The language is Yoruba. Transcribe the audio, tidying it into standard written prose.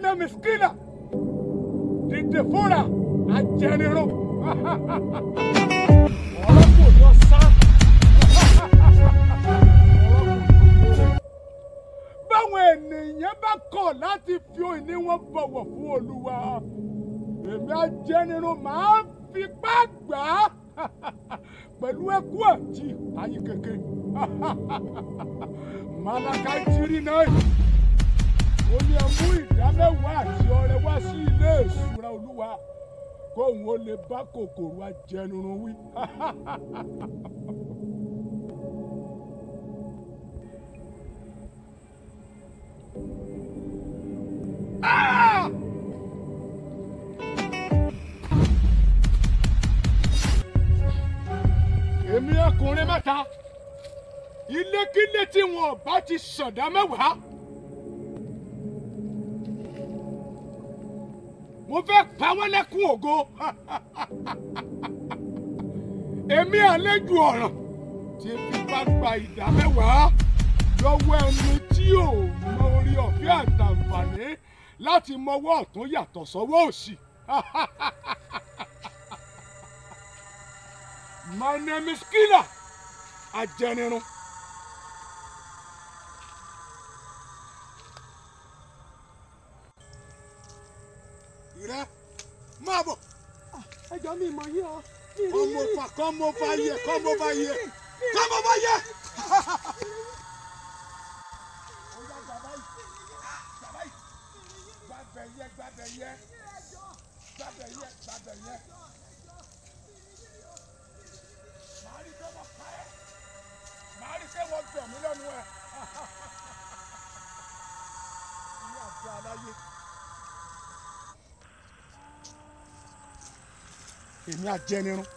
name is Killer. The devourer, Ajenirun. Ọlọ́pọ̀ lọ sá. Báwọn ènìyàn bá kọ̀ láti fi òní wọn bọ̀wọ̀ fún Olúwa, èmi Ajenirun máa fipá gbà á pẹ̀lú ẹkú àti ìpayín kékeré. Màlàkà ìjírí náà ó ní ẹ mú ìdámẹ́wàá àti ọrẹ wá sí ilé ìṣúra Olúwa kóun ó lè bá kòkòrò Ajenirun wí. Èmi ọkùnrin mẹ́ta, ilékílé tí wọn bá ti ṣọ̀dá mẹ́wàá, mo fẹ́ pa wọ́n lẹ́kún ògo. Èmi àlejò ọ̀ràn tí fipá gba ìdá mẹ́wàá lọ́wọ́ ẹni tí ò mọ orí ọ̀fẹ́ àtàǹfààní láti mọwọ́ ọ̀tún yàtọ̀ sọ́wọ́ òsì. My name is Killer Ajenirun. Ìrẹ́ máa bọ̀. Ẹjọ́ mi mọ̀ yí o. Come over here. Gbàbẹ̀yẹ. Màá rí pé wọ́n gbẹ̀ mí lẹ́nu ẹ̀. Ilé àti aláyé. Èmi Ajenirun.